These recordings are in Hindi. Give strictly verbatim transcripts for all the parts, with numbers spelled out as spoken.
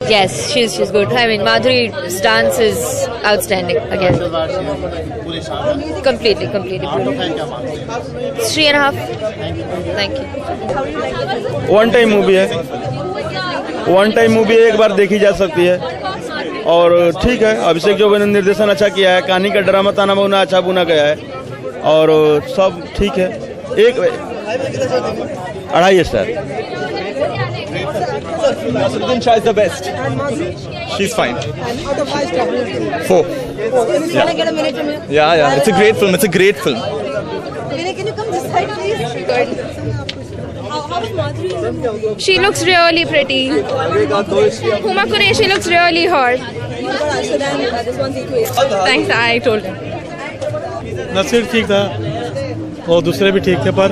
Yes, she's she's good. I mean, Madhuri's dance is outstanding again. Completely, completely. Three and a half. Thank you. One time movie है, वन टाइम मूवी एक बार देखी जा सकती है और ठीक है। अभिषेक जोबे ने निर्देशन अच्छा किया है, कहानी का ड्रामा ताना बुना अच्छा बुना गया है और सब ठीक है। एक अढ़ाई star. Nasruddin Shah is the best. She's fine. Four. Yeah. yeah, yeah. It's a great film. It's a great film. Can you come this side, please? How is Madhuri? She looks really pretty. Huma Qureshi looks really hot. Thanks, I told him. Naseer ठीक था और दूसरे भी ठीक थे पर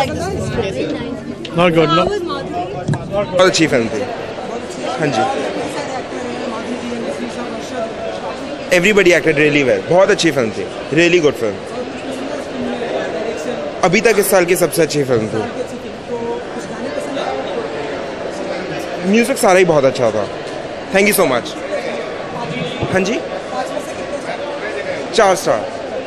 नॉट गुड नो। बहुत अच्छी फिल्म थी। हाँ जी, एवरीबडी एक्टेड रियली वेल। बहुत अच्छी फिल्म थी, रियली गुड फिल्म। अभी तक इस साल की सबसे अच्छी फिल्म थी। म्यूजिक सारा ही बहुत अच्छा था। Thank you so much. हाँ जी, चार star.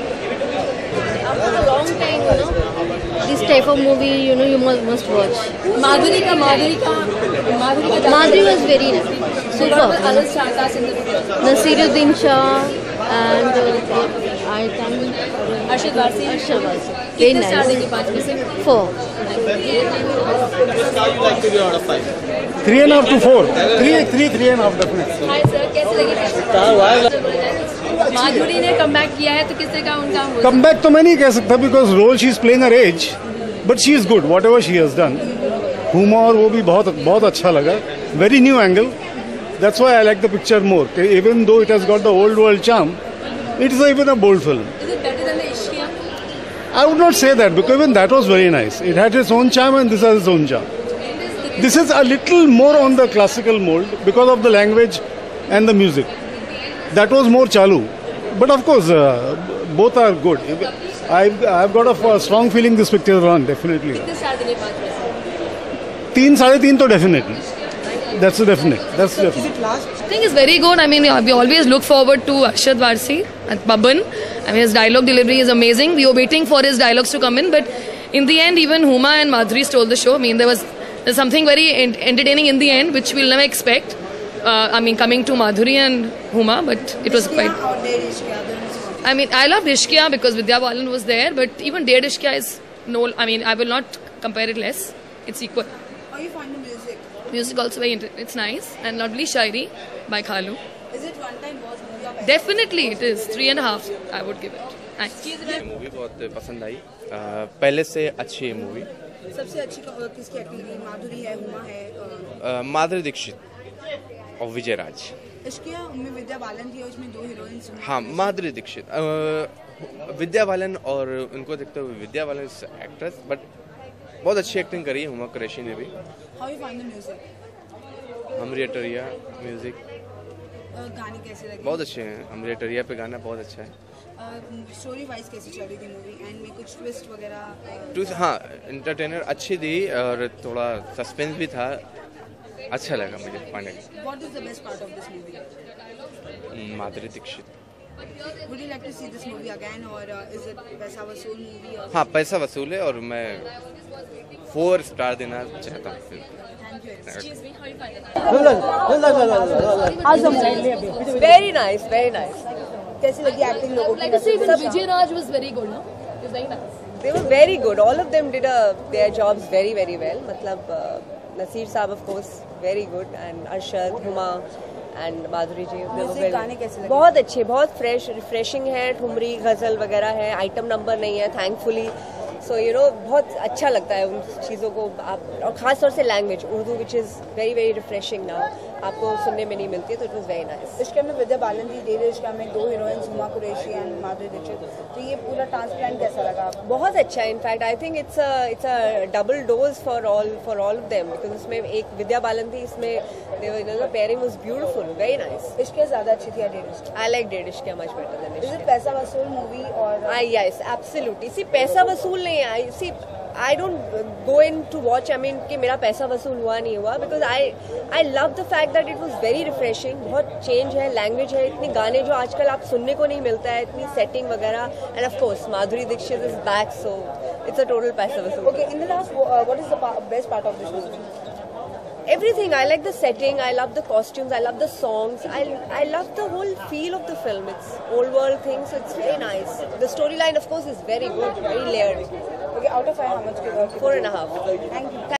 This type of movie, you know, you must must watch. Madhuri ka Madhuri ka Madhuri ka Madhuri was very nice. Super. other stars in the picture. Nasiruddin Shah and uh, I think Arshad Varsi. Arshad Varsi. Very कितने स्टार nice. देंगे पाँच में से? Four. Three and half to four. Three three three and half definitely. Hi sir, कैसे लगी? माधुरी ने कमबैक किया है तो किस तरह का उनका हो? कम बैक तो मैं नहीं कह सकता because role she is playing her age, but she is good whatever she has done. Huma और वो भी बहुत बहुत अच्छा लगा। Very new angle, that's why I like the picture more. Even though it has got the old world charm, it is even a bold film. Is it better than the Ishqiya? I would not say that because even that was very nice. It had its own charm and this has its own charm. This is a little more on the classical mold because of the language and the music. That was more chalu. But of course, uh, both are good. I've, I've got a f- strong feeling this picture will run, definitely. कितने स्टार देंगे पाँच में से? तीन साढ़े तीन तो definitely. That's a definite. That's definite. I think it's very good. I mean, we always look forward to Arshad Varsi and Babban. I mean, his dialogue delivery is amazing. We were waiting for his dialogues to come in, but in the end, even Huma and Madhuri stole the show. I mean, there was there's something very ent- entertaining in the end, which we'll never expect. Uh, I mean, coming to Madhuri and Huma, but it was quite. I mean, I love Ishqiya because Vidya Balan was there, but even Dead Ishqiya is no. I mean, I will not compare it less. It's equal. How you find the music? Music also very inter- it's nice and lovely Shairi by Khalu. Is it one time watch movie or Definitely it is three and a half. I would give it. Nice. Movie बहुत पसंद आई। आ, पहले से अच्छी है मूवी। सबसे अच्छी का- किसकी एक्टिंग की? माधुरी है, हुमा है, अ, माधुरी दीक्षित और विजय राज। इश्किया में विद्या बालन थी और इसमें दो हीरोइंस। हाँ, माधुरी दीक्षित, आ, विद्या बालन और उनको देखते हुए विद्या बालन एक्ट्रेस, बट बहुत अच्छी एक्टिंग करी है हुमा कुरैशी ने भी। How you find the music? हमरिया टरिया म्यूजिक गाने कैसे लगे? बहुत अच्छे हैं। हमरिया टरिया पे गाना बहुत अच्छा है। स्टोरी वाइज कैसी चल रही थी मूवी? एंड में कुछ ट्विस्ट वगैरह? टू हाँ, एंटरटेनर अच्छी थी और थोड़ा सस्पेंस भी था। अच्छा लगा मुझे पाने का। What is the best part of this movie? Madhuri Dixit. Would you like to see this movie again or uh, is it पैसा वसूल मूवी? हाँ, पैसा वसूल है और मैं फोर स्टार देना चाहता हूँ। Very nice, very nice. कैसी लगी एक्टिंग लोगों की? Vijay Raj was very good, no? It was very nice. They were very good. All of them did a, their jobs very, very well. मतलब uh, Naseer Saab, of course, very good, and Arshad, Huma, and Madhuri ji. Music गाने कैसे लगे? बहुत अच्छे, बहुत फ्रेश, रिफ्रेशिंग है। ठुमरी गजल वगैरह है, आइटम नंबर नहीं है, थैंकफुली। सो यू नो बहुत अच्छा लगता है उन चीज़ों को आप, और ख़ास तौर से language Urdu which is very very refreshing now, आपको सुनने में नहीं मिलती है, तो इट वाज वेरी नाइस। इश्क़ में विद्या बालन थी, डेढ़ इश्क़ में दो हीरोइंस हुमा कुरैशी एंड माधुरी दीक्षित, तो ये पूरा ट्रांसप्लांट कैसा लगा आपको? बहुत अच्छा है। In fact I think it's it's a double dose for all for all of them, because इसमें एक विद्या बालन थी, इसमें pairing was beautiful, very nice. इश्क़ ज़्यादा अच्छी थी या डेढ़ इश्क़? आई like Dedh Ishq much better than is it पैसा वसूल मूवी? और आई यस एब्सोल्युटली। सी पैसा वसूल नहीं है, सी I don't go in to watch, I mean, कि मेरा पैसा वसूल हुआ नहीं हुआ, because I I love the fact that it was very refreshing. बहुत change है, language है, इतने गाने जो आजकल आप सुनने को नहीं मिलता है, इतनी setting वगैरह, and of course Madhuri Dixit is back, so it's a total पैसा वसूल. Okay, in the last, uh, what is the pa- best part of this movie? Everything. I like the setting, I love the costumes, I love the songs, I I love the whole feel of the film. It's old world thing, so it's very nice. The storyline, of course, is very good, very layered. Okay, out of five, how much? Four and a half. Thank you.